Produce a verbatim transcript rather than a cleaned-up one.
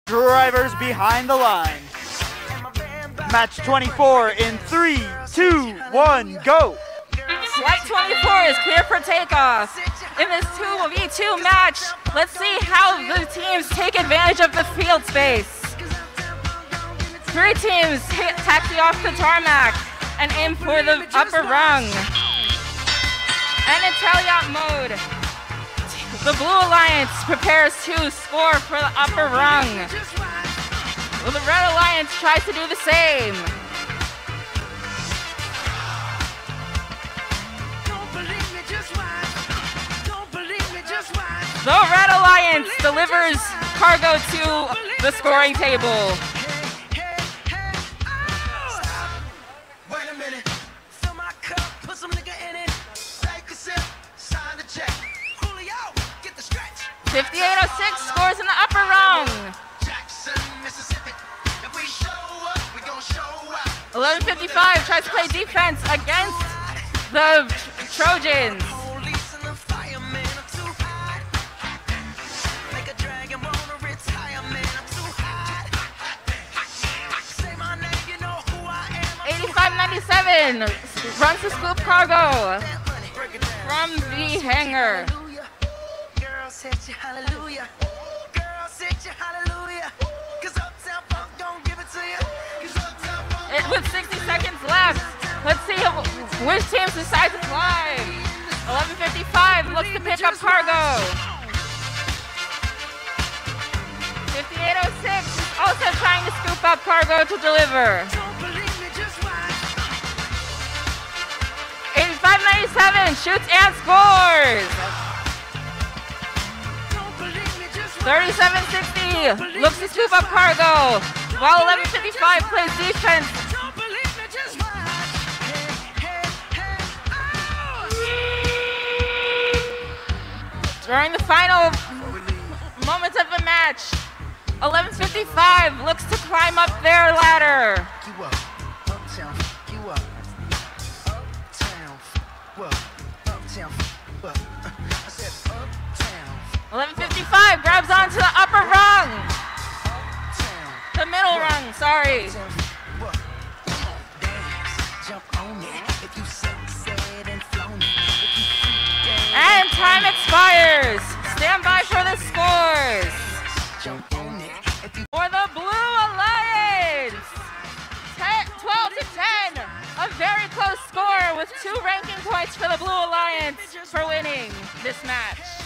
Drivers behind the line. Match twenty-four in three, two, one, go. Flight twenty-four is clear for takeoff. In this two v two match, let's see how the teams take advantage of the field space. Three teams hit, taxi off the tarmac and aim for the upper rung. And in tally-out mode, the Blue Alliance prepares to score for the upper rung. Well, the Red Alliance tries to do the same. The Red Alliance delivers cargo to the scoring table. fifty-eight oh six scores in the upper rung. eleven fifty-five tries to play defense against the Trojans. eighty-five ninety-seven runs the scoop cargo from the hangar. It, with sixty seconds left, let's see which teams decide to fly. eleven fifty-five looks to pick up cargo. fifty-eight oh six is also trying to scoop up cargo to deliver. eighty-five ninety-seven shoots and scores. thirty-seven sixty looks to scoop up cargo, while eleven fifty-five plays defense. During the final moments of the match, eleven fifty-five looks to climb up their ladder. eleven fifty-five grabs onto the upper rung. The middle rung, sorry. And time expires. Stand by for the scores. For the Blue Alliance, twelve to ten. A very close score with two ranking points for the Blue Alliance for winning this match.